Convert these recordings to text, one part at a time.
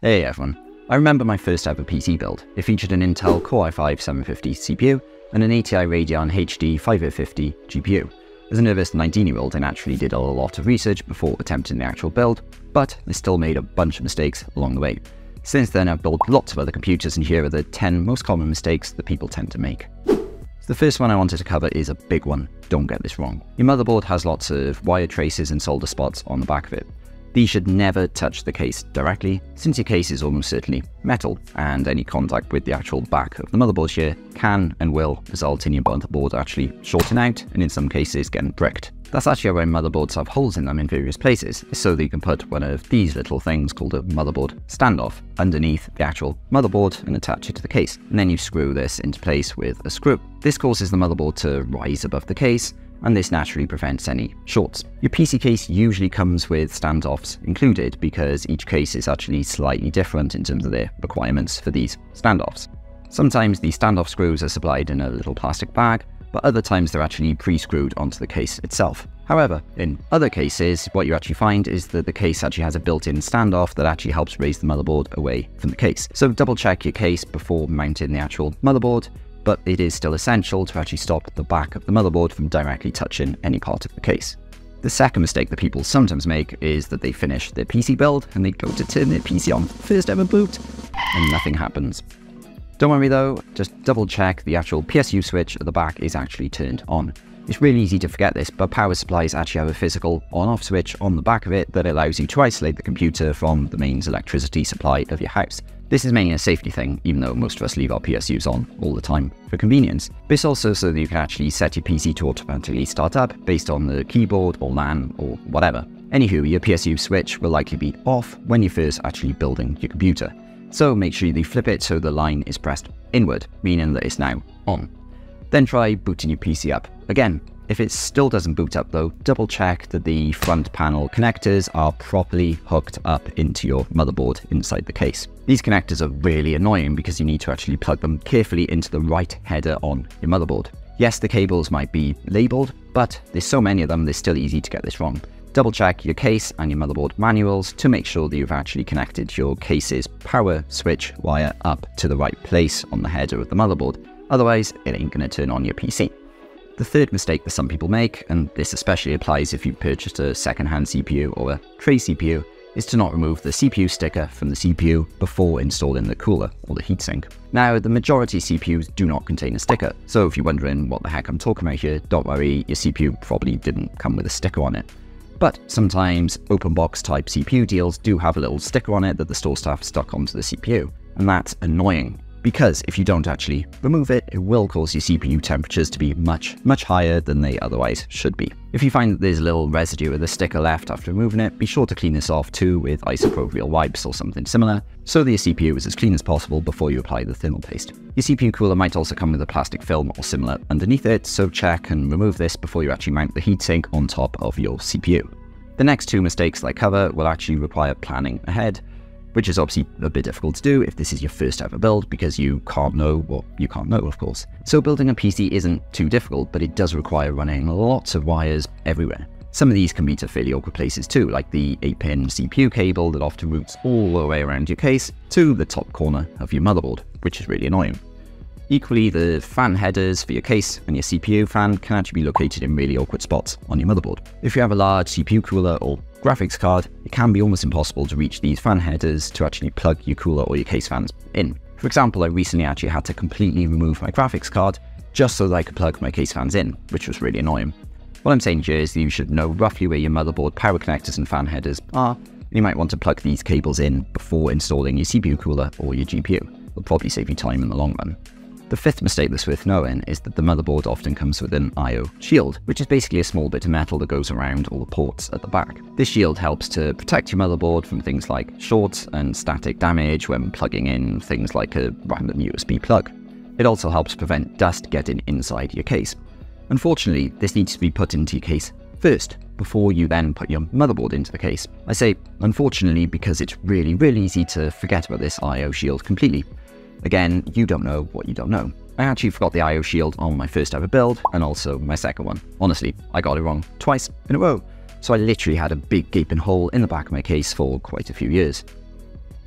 Hey everyone, I remember my first ever PC build. It featured an Intel Core i5-750 CPU and an ATI Radeon HD 5850 GPU. As a nervous 19-year-old, I naturally did a lot of research before attempting the actual build, but I still made a bunch of mistakes along the way. Since then, I've built lots of other computers, and here are the 10 most common mistakes that people tend to make. So the first one I wanted to cover is a big one. Don't get this wrong. Your motherboard has lots of wire traces and solder spots on the back of it. These should never touch the case directly, since your case is almost certainly metal, and any contact with the actual back of the motherboard here can and will result in your motherboard actually shorting out, and in some cases getting bricked. That's actually why motherboards have holes in them in various places, so that you can put one of these little things called a motherboard standoff underneath the actual motherboard and attach it to the case. And then you screw this into place with a screw. This causes the motherboard to rise above the case, and this naturally prevents any shorts. Your PC case usually comes with standoffs included because each case is actually slightly different in terms of their requirements for these standoffs. Sometimes the standoff screws are supplied in a little plastic bag, but other times they're actually pre-screwed onto the case itself. However, in other cases, what you actually find is that the case actually has a built-in standoff that actually helps raise the motherboard away from the case. So double check your case before mounting the actual motherboard, but it is still essential to actually stop the back of the motherboard from directly touching any part of the case. The second mistake that people sometimes make is that they finish their PC build and they go to turn their PC on first ever boot and nothing happens. Don't worry though, just double check the actual PSU switch at the back is actually turned on. It's really easy to forget this, but power supplies actually have a physical on-off switch on the back of it that allows you to isolate the computer from the mains electricity supply of your house. This is mainly a safety thing, even though most of us leave our PSUs on all the time for convenience. But it's also so that you can actually set your PC to automatically start up based on the keyboard or LAN or whatever. Anywho, your PSU switch will likely be off when you're first actually building your computer. So make sure you flip it so the line is pressed inward, meaning that it's now on. Then try booting your PC up. Again, if it still doesn't boot up though, double check that the front panel connectors are properly hooked up into your motherboard inside the case. These connectors are really annoying because you need to actually plug them carefully into the right header on your motherboard. Yes, the cables might be labeled, but there's so many of them, they're still easy to get this wrong. Double check your case and your motherboard manuals to make sure that you've actually connected your case's power switch wire up to the right place on the header of the motherboard. Otherwise, it ain't going to turn on your PC. The third mistake that some people make, and this especially applies if you purchased a second-hand CPU or a tray CPU, is to not remove the CPU sticker from the CPU before installing the cooler or the heatsink. Now, the majority CPUs do not contain a sticker, so if you're wondering what the heck I'm talking about here, don't worry, your CPU probably didn't come with a sticker on it. But sometimes open box type CPU deals do have a little sticker on it that the store staff stuck onto the CPU, and that's annoying. Because if you don't actually remove it, it will cause your CPU temperatures to be much higher than they otherwise should be. If you find that there's a little residue of the sticker left after removing it, be sure to clean this off too with isopropyl wipes or something similar, so that your CPU is as clean as possible before you apply the thermal paste. Your CPU cooler might also come with a plastic film or similar underneath it, so check and remove this before you actually mount the heatsink on top of your CPU. The next two mistakes that I cover will actually require planning ahead, which is obviously a bit difficult to do if this is your first ever build because you can't know what you can't know, of course. So building a PC isn't too difficult, but it does require running lots of wires everywhere. Some of these can be to fairly awkward places too, like the 8-pin CPU cable that often routes all the way around your case to the top corner of your motherboard, which is really annoying. Equally, the fan headers for your case and your CPU fan can actually be located in really awkward spots on your motherboard. If you have a large CPU cooler or graphics card, it can be almost impossible to reach these fan headers to actually plug your cooler or your case fans in. For example, I recently actually had to completely remove my graphics card just so that I could plug my case fans in, which was really annoying. What I'm saying here is that you should know roughly where your motherboard power connectors and fan headers are, and you might want to plug these cables in before installing your CPU cooler or your GPU. It'll probably save you time in the long run. The fifth mistake that's worth knowing is that the motherboard often comes with an I/O shield, which is basically a small bit of metal that goes around all the ports at the back. This shield helps to protect your motherboard from things like shorts and static damage when plugging in things like a random USB plug. It also helps prevent dust getting inside your case. Unfortunately, this needs to be put into your case first, before you then put your motherboard into the case. I say unfortunately because it's really easy to forget about this I/O shield completely. Again, you don't know what you don't know. I actually forgot the I/O shield on my first ever build, and also my second one. Honestly, I got it wrong twice in a row, so I literally had a big gaping hole in the back of my case for quite a few years.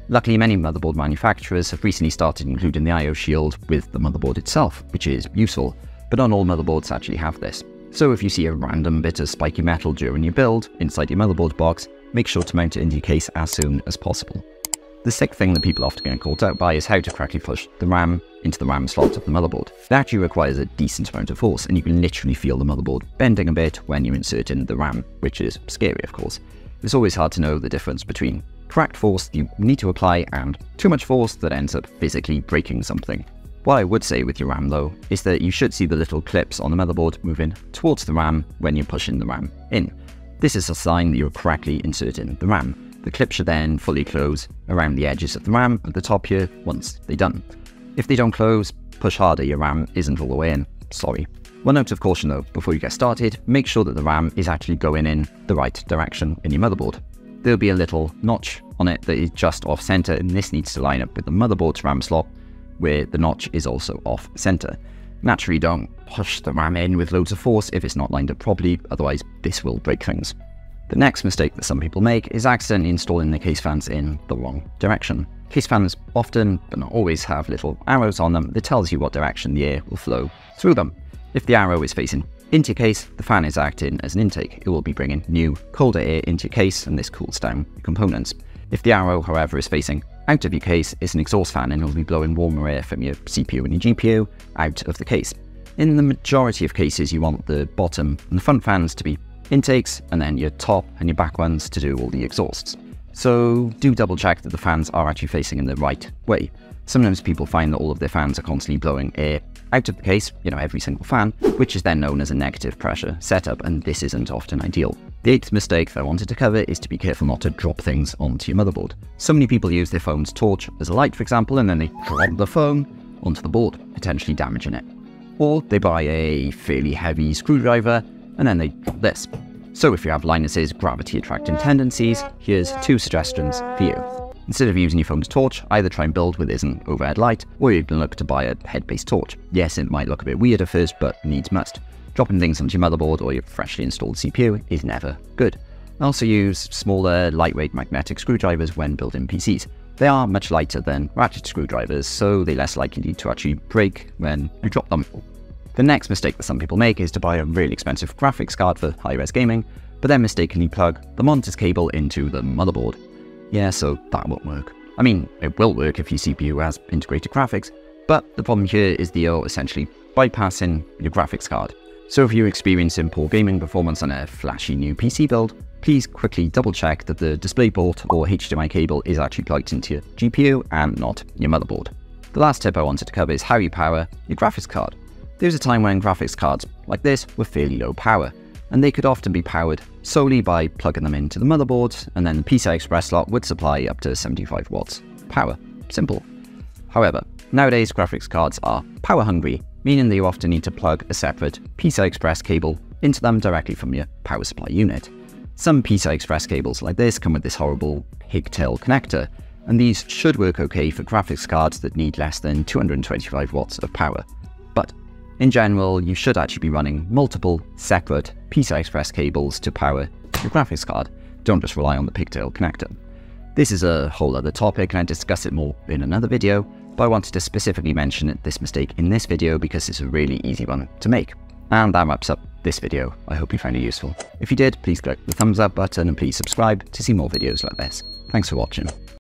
Luckily, many motherboard manufacturers have recently started including the I/O shield with the motherboard itself, which is useful, but not all motherboards actually have this. So if you see a random bit of spiky metal during your build inside your motherboard box, make sure to mount it into your case as soon as possible. The sixth thing that people often get caught out by is how to correctly push the RAM into the RAM slot of the motherboard. That actually requires a decent amount of force, and you can literally feel the motherboard bending a bit when you insert in the RAM, which is scary of course. It's always hard to know the difference between correct force you need to apply and too much force that ends up physically breaking something. What I would say with your RAM though, is that you should see the little clips on the motherboard moving towards the RAM when you're pushing the RAM in. This is a sign that you're correctly inserting the RAM. The clip should then fully close around the edges of the RAM at the top here once they're done. If they don't close, push harder, your RAM isn't all the way in, sorry. One note of caution though, before you get started, make sure that the RAM is actually going in the right direction in your motherboard. There'll be a little notch on it that is just off center, and this needs to line up with the motherboard's RAM slot, where the notch is also off center. Naturally, don't push the RAM in with loads of force if it's not lined up properly, otherwise this will break things. The next mistake that some people make is accidentally installing the case fans in the wrong direction. Case fans often, but not always, have little arrows on them that tells you what direction the air will flow through them. If the arrow is facing into your case, the fan is acting as an intake. It will be bringing new, colder air into your case, and this cools down your components. If the arrow, however, is facing out of your case, it's an exhaust fan, and it will be blowing warmer air from your CPU and your GPU out of the case. In the majority of cases, you want the bottom and the front fans to be intakes, and then your top and your back ones to do all the exhausts. So do double check that the fans are actually facing in the right way. Sometimes people find that all of their fans are constantly blowing air out of the case, every single fan, which is then known as a negative pressure setup, and this isn't often ideal. The eighth mistake that I wanted to cover is to be careful not to drop things onto your motherboard. So many people use their phone's torch as a light, for example, and then they drop the phone onto the board, potentially damaging it. Or they buy a fairly heavy screwdriver, and then they drop this. So if you have Linus's gravity attracting tendencies, here's two suggestions for you. Instead of using your phone's torch, either try and build with an overhead light, or you can look to buy a head-based torch. Yes, it might look a bit weird at first, but needs must. Dropping things onto your motherboard or your freshly installed CPU is never good. Also use smaller, lightweight magnetic screwdrivers when building PCs. They are much lighter than ratchet screwdrivers, so they're less likely to actually break when you drop them. The next mistake that some people make is to buy a really expensive graphics card for high-res gaming, but then mistakenly plug the monitor's cable into the motherboard. Yeah, so that won't work. I mean, it will work if your CPU has integrated graphics, but the problem here is that you're essentially bypassing your graphics card. So if you're experiencing poor gaming performance on a flashy new PC build, please quickly double check that the DisplayPort or HDMI cable is actually plugged into your GPU and not your motherboard. The last tip I wanted to cover is how you power your graphics card. There was a time when graphics cards like this were fairly low power, and they could often be powered solely by plugging them into the motherboard, and then the PCI Express slot would supply up to 75 watts power. Simple. However, nowadays graphics cards are power hungry, meaning that you often need to plug a separate PCI Express cable into them directly from your power supply unit. Some PCI Express cables like this come with this horrible pigtail connector, and these should work okay for graphics cards that need less than 225 watts of power. But in general, you should actually be running multiple separate PCI Express cables to power your graphics card. Don't just rely on the pigtail connector. This is a whole other topic, and I discuss it more in another video, but I wanted to specifically mention this mistake in this video because it's a really easy one to make. And that wraps up this video. I hope you found it useful. If you did, please click the thumbs up button and please subscribe to see more videos like this. Thanks for watching.